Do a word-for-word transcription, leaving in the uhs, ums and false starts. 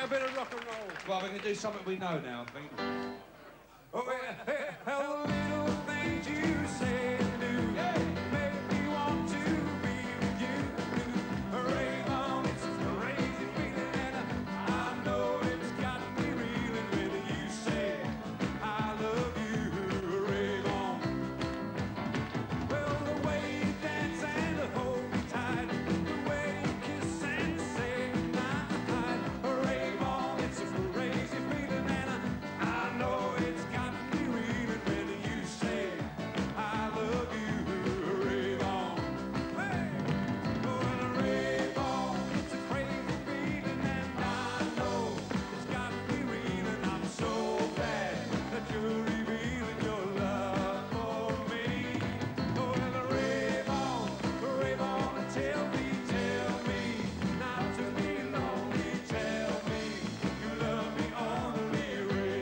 a bit of rock and roll. Well, we're going to do something we know now, I think. Oh, yeah. Hey, how the little things you say and do, yeah, make me want to be with you. Rave on, it's a crazy feeling, and I know it's got me reeling when you say I love you. Rave on. Well, the way you dance and hold me tight, the way you kiss and say goodnight. Rave on, it's a crazy feeling, and I, I know it's got me reeling when you say I love you. Rave on. Hey! Oh, rave on, it's a crazy feeling, and I know it's got me reeling. I'm so glad that you're revealing your love for me. Oh, well, rave on, rave on, and tell me, tell me, not to be lonely. Tell me you love me only. Rave.